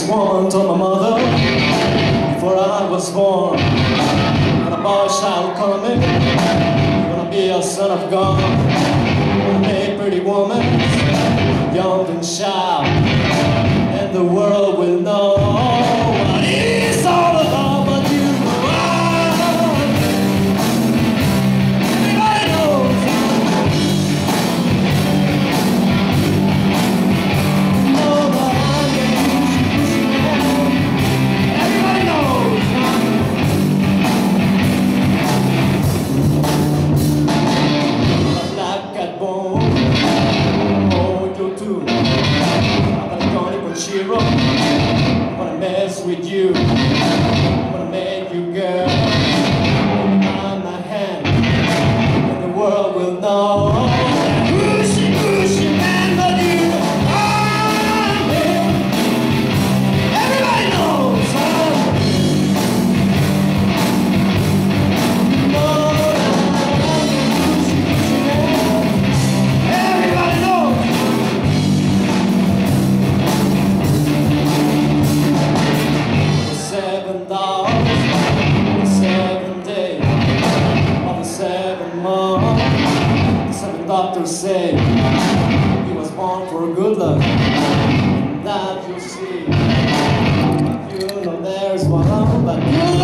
This woman told my mother before I was born, when a boy shall come in, you're gonna be a son of God. A pretty woman, young and shy, and the world will know what it's all about. But you everybody knows. Everybody knows. A black cat bone. Cheer up, I wanna mess with you, I wanna make you girl, on my hand, and the world will know that who's man but you. I'm here. Everybody knows everybody knows. Doctors say he was born for good luck. That you see, you know there's one, but you